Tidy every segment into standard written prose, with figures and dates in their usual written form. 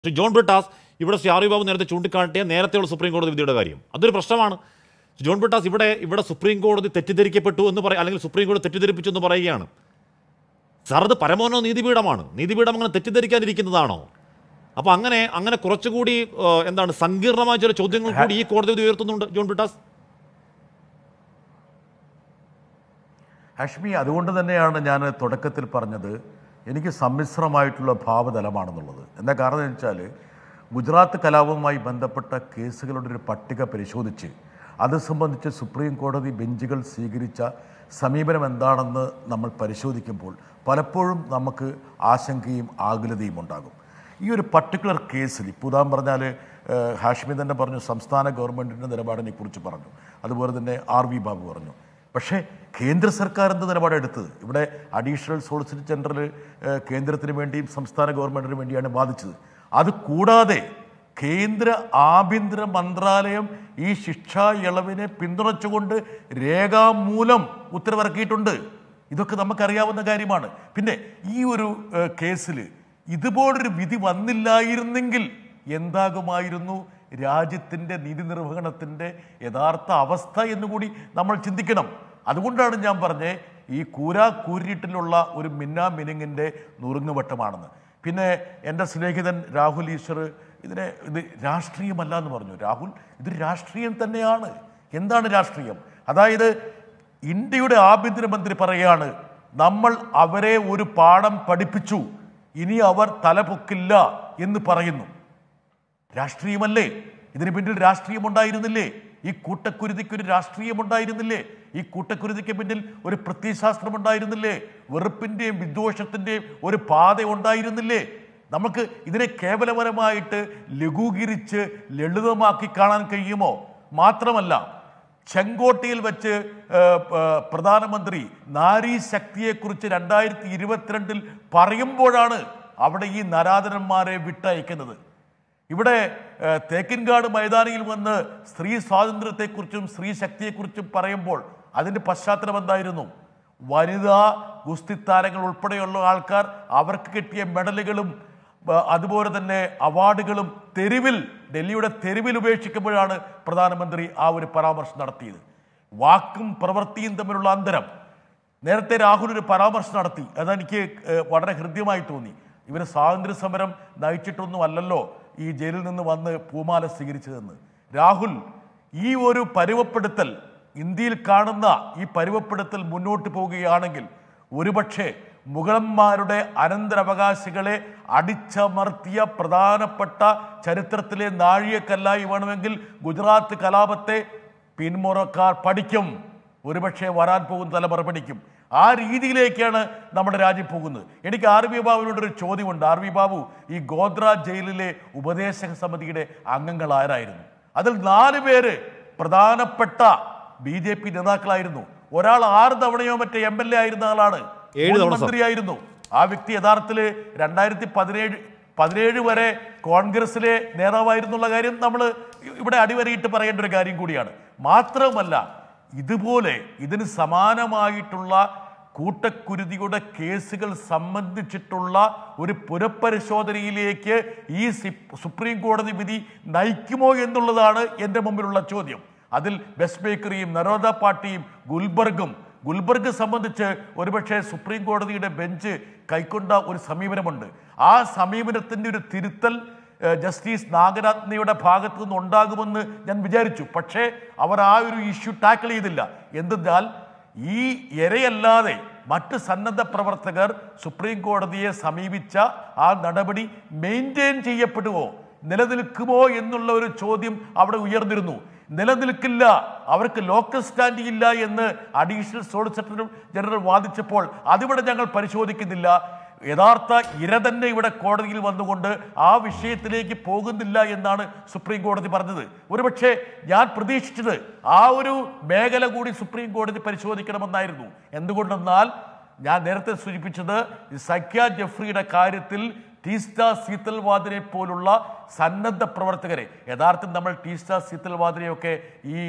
ശ്രീ ജോൺ ബ്രിട്ടാസ് ഇവിടെ Shri R V Babu നേരത്തെ ചൂണ്ടിക്കാട്ടിയ നേരത്തെയുള്ള സുപ്രീം കോടതി വിധിയുടെ കാര്യം അതൊരു പ്രശ്നമാണ്. ജോൺ ബ്രിട്ടാസ് ഇവിടെ സുപ്രീം കോടതി തെറ്റിദ്ധരിക്കപ്പെട്ടു എന്ന് അല്ലെങ്കിൽ സുപ്രീം കോടതി തെറ്റിദ്ധരിപ്പിച്ചു എന്ന് പറയുകയാണ്. സാർ, അത് പരമോന്നത നീതിപീഠമാണ്. നീതിപീഠം അങ്ങനെ തെറ്റിദ്ധരിക്കാനിരിക്കുന്നതാണോ? അപ്പോൾ അങ്ങനെ കുറച്ചുകൂടി എന്താണ് സങ്കീർണമായ ചില ചോദ്യങ്ങൾ കൂടി ഈ കോടതി വിധി ഉയർത്തുന്നുണ്ട് ജോൺ ബ്രിട്ടാസ്. ഹാഷ്മി, അതുകൊണ്ട് തന്നെയാണ് ഞാൻ തുടക്കത്തിൽ പറഞ്ഞത് എനിക്ക് സമ്മിശ്രമായിട്ടുള്ള ഭാവതലമാണെന്നുള്ളത്. എന്താ കാരണം എന്ന് വെച്ചാൽ ഗുജറാത്ത് കലാപവുമായി ബന്ധപ്പെട്ട കേസുകളുടെ ഒരു പട്ടിക പരിശോധിച്ച് അത് സംബന്ധിച്ച് സുപ്രീം കോടതി ബെഞ്ചുകൾ സ്വീകരിച്ച സമീപനം എന്താണെന്ന് നമ്മൾ പരിശോധിക്കുമ്പോൾ പലപ്പോഴും നമുക്ക് ആശങ്കയും ആകുലതയും ഉണ്ടാകും. ഈ ഒരു പർട്ടിക്കുലർ കേസിൽ ഇപ്പോൾ ഉദാഹരണം പറഞ്ഞാൽ ഹാഷ്മി തന്നെ പറഞ്ഞു, സംസ്ഥാന ഗവൺമെൻറ്റിൻ്റെ നിലപാടിനെ കുറിച്ച് പറഞ്ഞു, അതുപോലെ തന്നെ ആർ വി ബാബു പറഞ്ഞു. പക്ഷേ കേന്ദ്ര സർക്കാർ എന്ത് നിലപാടെടുത്തത്? ഇവിടെ അഡീഷണൽ സോളിസിറ്റർ ജനറൽ കേന്ദ്രത്തിന് വേണ്ടിയും സംസ്ഥാന ഗവൺമെൻറ്റിന് വേണ്ടിയാണ് വാദിച്ചത്. അത് കൂടാതെ കേന്ദ്ര ആഭ്യന്തര മന്ത്രാലയം ഈ ശിക്ഷാ ഇളവിനെ പിന്തുണച്ചുകൊണ്ട് രേഖാമൂലം ഉത്തരവിറക്കിയിട്ടുണ്ട്. ഇതൊക്കെ നമുക്കറിയാവുന്ന കാര്യമാണ്. പിന്നെ ഈ ഒരു കേസിൽ ഇതുപോലൊരു വിധി വന്നില്ലായിരുന്നെങ്കിൽ എന്താകുമായിരുന്നു രാജ്യത്തിൻ്റെ നീതി നിർവഹണത്തിൻ്റെ യഥാർത്ഥ അവസ്ഥ എന്നുകൂടി നമ്മൾ ചിന്തിക്കണം. അതുകൊണ്ടാണ് ഞാൻ പറഞ്ഞത് ഈ കൂരിട്ടിലുള്ള ഒരു മിന്നാമിനുങ്ങിൻ്റെ നുറുങ്ങുവട്ടമാണെന്ന്. പിന്നെ എൻ്റെ സ്നേഹിതൻ രാഹുൽ ഈശ്വർ ഇത് രാഷ്ട്രീയമല്ല എന്ന് പറഞ്ഞു. രാഹുൽ, ഇത് രാഷ്ട്രീയം തന്നെയാണ്. എന്താണ് രാഷ്ട്രീയം? അതായത് ഇന്ത്യയുടെ ആഭ്യന്തരമന്ത്രി പറയുകയാണ്, നമ്മൾ അവരെ ഒരു പാഠം പഠിപ്പിച്ചു, ഇനി അവർ തലപൊക്കില്ല എന്ന് പറയുന്നു. രാഷ്ട്രീയമല്ലേ? ഇതിന് പിന്നിൽ രാഷ്ട്രീയമുണ്ടായിരുന്നില്ലേ? ഈ കൂട്ടക്കുരുതിക്കൊരു രാഷ്ട്രീയമുണ്ടായിരുന്നില്ലേ? ഈ കൂട്ടക്കുരുതിക്ക് പിന്നിൽ ഒരു പ്രത്യയശാസ്ത്രം ഉണ്ടായിരുന്നില്ലേ? വെറുപ്പിൻ്റെയും വിദ്വേഷത്തിൻ്റെയും ഒരു പാത ഉണ്ടായിരുന്നില്ലേ? നമുക്ക് ഇതിനെ കേവലപരമായിട്ട് ലഘൂകരിച്ച് ലളിതമാക്കി കാണാൻ കഴിയുമോ? മാത്രമല്ല, ചെങ്കോട്ടയിൽ വെച്ച് പ്രധാനമന്ത്രി നാരീ ശക്തിയെക്കുറിച്ച് 2022 പറയുമ്പോഴാണ് അവിടെ ഈ നരാധനന്മാരെ വിട്ടയക്കുന്നത്. ഇവിടെ തേക്കിൻകാട് മൈതാനിയിൽ വന്ന് സ്ത്രീ സ്വാതന്ത്ര്യത്തെക്കുറിച്ചും സ്ത്രീ ശക്തിയെക്കുറിച്ചും പറയുമ്പോൾ അതിൻ്റെ പശ്ചാത്തലം എന്തായിരുന്നു? വനിതാ ഗുസ്തി താരങ്ങൾ ഉൾപ്പെടെയുള്ള ആൾക്കാർ അവർക്ക് കിട്ടിയ മെഡലുകളും അതുപോലെ തന്നെ അവാർഡുകളും ഡൽഹിയുടെ തെരുവിൽ ഉപേക്ഷിക്കുമ്പോഴാണ് പ്രധാനമന്ത്രി ആ ഒരു പരാമർശം നടത്തിയത്. വാക്കും പ്രവൃത്തിയും തമ്മിലുള്ള അന്തരം. നേരത്തെ രാഹുൽ ഒരു പരാമർശം നടത്തി, അതെനിക്ക് വളരെ ഹൃദ്യമായി തോന്നി. ഇവർ സ്വാതന്ത്ര്യ സമരം നയിച്ചിട്ടൊന്നും അല്ലല്ലോ ഈ ജയിലിൽ നിന്ന് വന്ന് പൂമാല സ്വീകരിച്ചതെന്ന്. രാഹുൽ, ഈ ഒരു പരുവപ്പെടുത്തൽ, ഇന്ത്യയിൽ കാണുന്ന ഈ പരുവപ്പെടുത്തൽ മുന്നോട്ട് പോവുകയാണെങ്കിൽ ഒരുപക്ഷെ മുഗളന്മാരുടെ അനന്തരാവകാശികളെ അടിച്ചമർത്തിയ പ്രധാനപ്പെട്ട ചരിത്രത്തിലെ നാഴികക്കല്ലായി വേണമെങ്കിൽ ഗുജറാത്ത് കലാപത്തെ പിന്മുറക്കാർ പഠിക്കും. ഒരുപക്ഷെ വരാൻ പോകുന്ന തലമുറ പഠിക്കും. ആ രീതിയിലേക്കാണ് നമ്മുടെ രാജ്യം പോകുന്നത്. എനിക്ക് ആർ വി ബാബുവിനോടൊരു ചോദ്യമുണ്ട്. ആർ വി ബാബു, ഈ ഗോദ്ര ജയിലിലെ ഉപദേശക സമിതിയുടെ അംഗങ്ങൾ ആരായിരുന്നു? അതിൽ 4 പേര് പ്രധാനപ്പെട്ട BJP നേതാക്കളായിരുന്നു. ഒരാൾ 6 തവണയോ മറ്റേ MLA ആയിരുന്ന ആളാണ്, മന്ത്രിയായിരുന്നു. ആ വ്യക്തി യഥാർത്ഥത്തിൽ 2017 വരെ കോൺഗ്രസിലെ നേതാവായിരുന്നുള്ള കാര്യം നമ്മൾ ഇവിടെ അടിവരയിട്ട് പറയേണ്ട ഒരു കാര്യം കൂടിയാണ്. മാത്രമല്ല, ഇതുപോലെ ഇതിന് സമാനമായിട്ടുള്ള കൂട്ടക്കുരുതിയുടെ കേസുകൾ സംബന്ധിച്ചിട്ടുള്ള ഒരു പുനഃപരിശോധനയിലേക്ക് ഈ സുപ്രീം കോടതി വിധി നയിക്കുമോ എന്നുള്ളതാണ് എൻ്റെ മുമ്പിലുള്ള ചോദ്യം. അതിൽ ബെസ്റ്റ് ബേക്കറിയും നരോദ പാർട്ടിയും ഗുൽബർഗ് സംബന്ധിച്ച് ഒരുപക്ഷെ സുപ്രീം കോടതിയുടെ ബെഞ്ച് കൈക്കൊണ്ട ഒരു സമീപനമുണ്ട്. ആ സമീപനത്തിൻ്റെ ഒരു തിരുത്തൽ ജസ്റ്റിസ് നാഗരത്നയുടെ ഭാഗത്തു നിന്ന് ഉണ്ടാകുമെന്ന് ഞാൻ വിചാരിച്ചു. പക്ഷേ അവർ ആ ഒരു ഇഷ്യൂ ടാക്കിൾ ചെയ്തില്ല. എന്തെന്നാൽ ഈ ഇരയല്ലാതെ മറ്റ് സന്നദ്ധ പ്രവർത്തകർ സുപ്രീം കോടതിയെ സമീപിച്ച ആ നടപടി മെയിൻറ്റെയിൻ ചെയ്യപ്പെടുമോ, നിലനിൽക്കുമോ എന്നുള്ള ഒരു ചോദ്യം അവിടെ ഉയർന്നിരുന്നു. നിലനിൽക്കില്ല, അവർക്ക് ലോക്കൽ സ്റ്റാൻഡിംഗ് ഇല്ല എന്ന് അഡീഷണൽ സോളിസിറ്റർ ജനറൽ വാദിച്ചപ്പോൾ അതിവിടെ ഞങ്ങൾ പരിശോധിക്കുന്നില്ല. യഥാർത്ഥ ഇര തന്നെ ഇവിടെ കോടതിയിൽ വന്നുകൊണ്ട് ആ വിഷയത്തിലേക്ക് പോകുന്നില്ല എന്നാണ് സുപ്രീം കോടതി പറഞ്ഞത്. ഒരുപക്ഷെ ഞാൻ പ്രതീക്ഷിച്ചത് ആ ഒരു മേഖല കൂടി സുപ്രീം കോടതി പരിശോധിക്കണമെന്നായിരുന്നു. എന്തുകൊണ്ടെന്നാൽ ഞാൻ നേരത്തെ സൂചിപ്പിച്ചത് സഖ്യ ജെഫ്രിയുടെ കാര്യത്തിൽ ടീസ്റ്റ സീതൽവാദിനെ പോലുള്ള സന്നദ്ധ പ്രവർത്തകരെ, യഥാർത്ഥത്തിൽ നമ്മൾ ടീസ്റ്റ സീതൽവാദിനെയൊക്കെ ഈ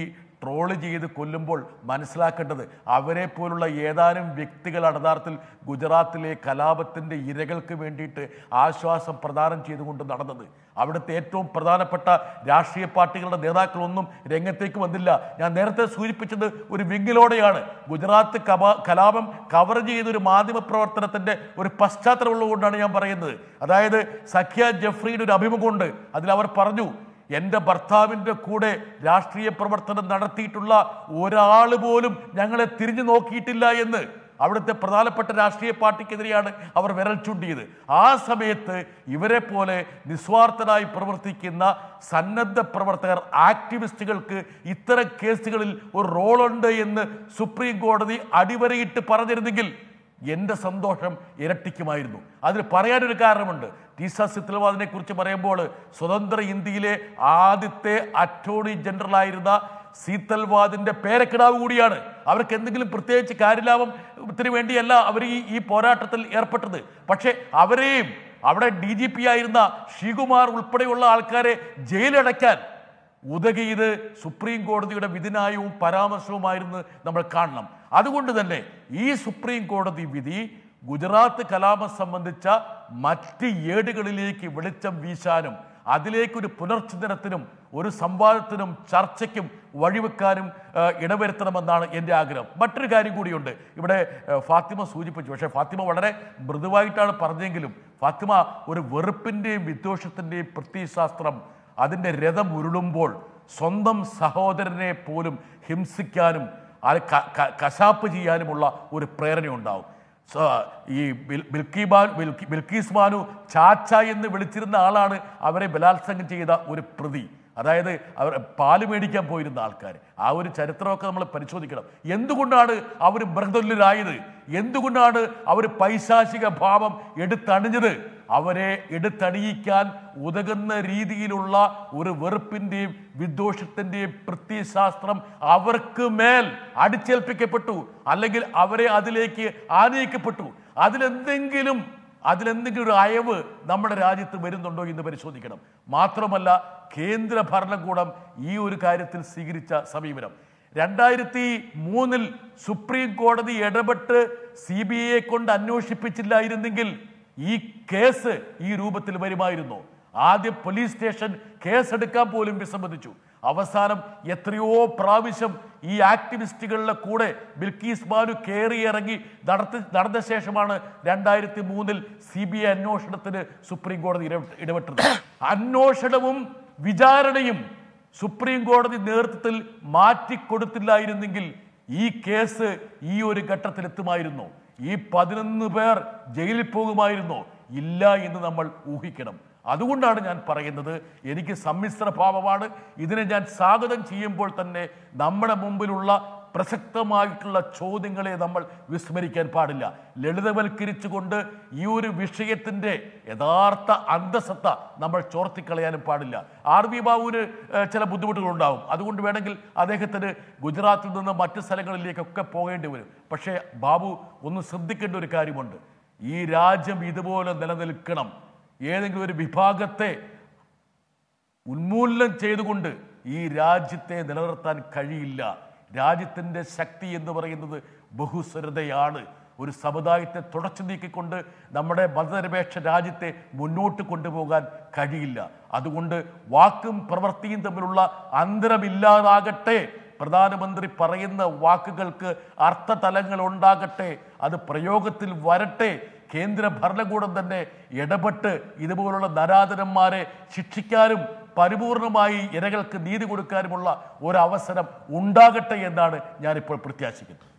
ട്രോള് ചെയ്ത് കൊല്ലുമ്പോൾ മനസ്സിലാക്കേണ്ടത് അവരെ പോലുള്ള ഏതാനും വ്യക്തികളാണ് യഥാർത്ഥത്തിൽ ഗുജറാത്തിലെ കലാപത്തിൻ്റെ ഇരകൾക്ക് വേണ്ടിയിട്ട് ആശ്വാസം പ്രദാനം ചെയ്തുകൊണ്ട് നടന്നത്. അവിടുത്തെ ഏറ്റവും പ്രധാനപ്പെട്ട രാഷ്ട്രീയ പാർട്ടികളുടെ നേതാക്കളൊന്നും രംഗത്തേക്ക് വന്നില്ല. ഞാൻ നേരത്തെ സൂചിപ്പിച്ചത് ഒരു വിങ്ങിലോടെയാണ്. ഗുജറാത്ത് കലാപം കവർ ചെയ്തൊരു മാധ്യമ പ്രവർത്തനത്തിൻ്റെ ഒരു പശ്ചാത്തലമുള്ളതുകൊണ്ടാണ് ഞാൻ പറയുന്നത്. അതായത് സഖ്യ ജഫ്രിയുടെ ഒരു അഭിമുഖമുണ്ട്. അതിലവർ പറഞ്ഞു, എൻ്റെ ഭർത്താവിൻ്റെ കൂടെ രാഷ്ട്രീയ പ്രവർത്തനം നടത്തിയിട്ടുള്ള ഒരാൾ പോലും ഞങ്ങളെ തിരിഞ്ഞു നോക്കിയിട്ടില്ല എന്ന്. അവിടുത്തെ പ്രധാനപ്പെട്ട രാഷ്ട്രീയ പാർട്ടിക്കെതിരെയാണ് അവർ വിരൽ ചൂണ്ടിയത്. ആ സമയത്ത് ഇവരെ പോലെ നിസ്വാർത്ഥരായി പ്രവർത്തിക്കുന്ന സന്നദ്ധ പ്രവർത്തകർ, ആക്ടിവിസ്റ്റുകൾക്ക് ഇത്തരം കേസുകളിൽ ഒരു റോളുണ്ട് എന്ന് സുപ്രീം കോടതി അടിവരയിട്ട് പറഞ്ഞിരുന്നെങ്കിൽ എൻ്റെ സന്തോഷം ഇരട്ടിക്കുമായിരുന്നു. അതിന് പറയാനൊരു കാരണമുണ്ട്. ടീസ സിത്ലവാദിനെ കുറിച്ച് പറയുമ്പോൾ സ്വതന്ത്ര ഇന്ത്യയിലെ ആദ്യത്തെ അറ്റോർണി ജനറലായിരുന്ന സീതൽവാദിൻ്റെ പേരക്കിടാവ് കൂടിയാണ്. അവർക്ക് എന്തെങ്കിലും പ്രത്യേകിച്ച് കാര്യലാഭത്തിന് വേണ്ടിയല്ല അവർ ഈ പോരാട്ടത്തിൽ ഏർപ്പെട്ടത്. പക്ഷേ അവരെയും അവിടെ DGP ആയിരുന്ന ശ്രീകുമാർ ഉൾപ്പെടെയുള്ള ആൾക്കാരെ ജയിലടയ്ക്കാൻ ഉതകിയത് സുപ്രീം കോടതിയുടെ വിധിന്യായവും പരാമർശവുമായിരുന്നു നമ്മൾ കാണണം. അതുകൊണ്ട് തന്നെ ഈ സുപ്രീം കോടതി വിധി ഗുജറാത്ത് കലാപം സംബന്ധിച്ച മറ്റ് ഏടുകളിലേക്ക് വെളിച്ചം വീശാനും അതിലേക്കൊരു പുനർചിന്തനത്തിനും ഒരു സംവാദത്തിനും ചർച്ചയ്ക്കും വഴിവെക്കാനും ഇടവരുത്തണമെന്നാണ് എൻ്റെ ആഗ്രഹം. മറ്റൊരു കാര്യം കൂടിയുണ്ട്. ഇവിടെ ഫാത്തിമ സൂചിപ്പിച്ചു, പക്ഷേ ഫാത്തിമ വളരെ മൃദുവായിട്ടാണ് പറഞ്ഞെങ്കിലും ഫാത്തിമ ഒരു വെറുപ്പിൻ്റെയും വിദ്വേഷത്തിൻ്റെയും പ്രത്യയശാസ്ത്രം അതിൻ്റെ രഥം ഉരുളുമ്പോൾ സ്വന്തം സഹോദരനെ പോലും ഹിംസിക്കാനും കശാപ്പ് ചെയ്യാനുമുള്ള ഒരു പ്രേരണയുണ്ടാവും. ഈ ബിൽക്കീസ് ബാനു ചാച്ച എന്ന് വിളിച്ചിരുന്ന ആളാണ് അവരെ ബലാത്സംഗം ചെയ്ത ഒരു പ്രതി. അതായത് അവർ പാല് മേടിക്കാൻ പോയിരുന്ന ആൾക്കാർ. ആ ഒരു ചരിത്രമൊക്കെ നമ്മൾ പരിശോധിക്കണം. എന്തുകൊണ്ടാണ് അവർ മൃഗതുല്യരായത്? എന്തുകൊണ്ടാണ് അവർ പൈശാചിക ഭാവം എടുത്തണിഞ്ഞത്? അവരെ എടുത്തണിയിക്കാൻ ഉതകുന്ന രീതിയിലുള്ള ഒരു വെറുപ്പിൻ്റെയും വിദ്വേഷത്തിൻ്റെയും പ്രത്യയശാസ്ത്രം അവർക്ക് മേൽ അടിച്ചേൽപ്പിക്കപ്പെട്ടു, അല്ലെങ്കിൽ അവരെ അതിലേക്ക് ആനയിക്കപ്പെട്ടു. അതിലെന്തെങ്കിലും ഒരു അയവ് നമ്മുടെ രാജ്യത്ത് വരുന്നുണ്ടോ എന്ന് പരിശോധിക്കണം. മാത്രമല്ല, കേന്ദ്ര ഭരണകൂടം ഈ ഒരു കാര്യത്തിൽ സ്വീകരിച്ച സമീപനം 2003 സുപ്രീം കോടതി ഇടപെട്ട് CBI കൊണ്ട് അന്വേഷിപ്പിച്ചില്ലായിരുന്നെങ്കിൽ ഈ കേസ് ഈ രൂപത്തിൽ വരുമായിരുന്നു. ആദ്യം പോലീസ് സ്റ്റേഷൻ കേസെടുക്കാൻ പോലും വിസമ്മതിച്ചു. അവസാനം എത്രയോ പ്രാവശ്യം ഈ ആക്ടിവിസ്റ്റുകളുടെ കൂടെ ബിൽക്കീസ് ബാനു കയറിയിറങ്ങി നടന്ന ശേഷമാണ് 2003 CBI അന്വേഷണത്തിന് സുപ്രീം കോടതി ഇടപെട്ടത്. അന്വേഷണവും വിചാരണയും സുപ്രീം കോടതി നേതൃത്വത്തിൽ മാറ്റിക്കൊടുത്തില്ലായിരുന്നെങ്കിൽ ഈ കേസ് ഈ ഒരു ഘട്ടത്തിലെത്തുമായിരുന്നു. ഈ 11 പേർ ജയിലിൽ പോകുമായിരുന്നോ? ഇല്ല എന്ന് നമ്മൾ ഊഹിക്കണം. അതുകൊണ്ടാണ് ഞാൻ പറയുന്നത്, എനിക്ക് സമ്മിശ്ര ഭാവമാണ്. ഇതിനെ ഞാൻ സ്വാഗതം ചെയ്യുമ്പോൾ തന്നെ നമ്മുടെ മുമ്പിലുള്ള പ്രസക്തമായിട്ടുള്ള ചോദ്യങ്ങളെ നമ്മൾ വിസ്മരിക്കാൻ പാടില്ല. ലളിതവൽക്കരിച്ചുകൊണ്ട് ഈ ഒരു വിഷയത്തിൻ്റെ യഥാർത്ഥ അന്തസത്ത നമ്മൾ ചോർത്തിക്കളയാനും പാടില്ല. RV ബാബുവിന് ചില ബുദ്ധിമുട്ടുകളുണ്ടാവും. അതുകൊണ്ട് വേണമെങ്കിൽ അദ്ദേഹത്തിന് ഗുജറാത്തിൽ നിന്ന് മറ്റ് സ്ഥലങ്ങളിലേക്കൊക്കെ പോകേണ്ടി വരും. പക്ഷേ ബാബു ഒന്ന് ശ്രദ്ധിക്കേണ്ട ഒരു കാര്യമുണ്ട്. ഈ രാജ്യം ഇതുപോലെ നിലനിൽക്കണം. ഏതെങ്കിലും ഒരു വിഭാഗത്തെ ഉന്മൂലനം ചെയ്തുകൊണ്ട് ഈ രാജ്യത്തെ നിലനിർത്താൻ കഴിയില്ല. രാജ്യത്തിൻ്റെ ശക്തി എന്ന് പറയുന്നത് ബഹുസ്വരതയാണ്. ഒരു സമുദായത്തെ തുടച്ചു നീക്കിക്കൊണ്ട് നമ്മുടെ മതനിരപേക്ഷ രാജ്യത്തെ മുന്നോട്ട് കൊണ്ടുപോകാൻ കഴിയില്ല. അതുകൊണ്ട് വാക്കും പ്രവൃത്തിയും തമ്മിലുള്ള അന്തരമില്ലാതാകട്ടെ. പ്രധാനമന്ത്രി പറയുന്ന വാക്കുകൾക്ക് അർത്ഥതലങ്ങൾ ഉണ്ടാകട്ടെ. അത് പ്രയോഗത്തിൽ വരട്ടെ. കേന്ദ്ര ഭരണകൂടം തന്നെ ഇടപെട്ട് ഇതുപോലുള്ള നരാധനന്മാരെ ശിക്ഷിക്കാനും പരിപൂർണമായി ഇരകൾക്ക് നീതി കൊടുക്കാനുമുള്ള ഒരവസരം ഉണ്ടാകട്ടെ എന്നാണ് ഞാനിപ്പോൾ പ്രത്യാശിക്കുന്നത്.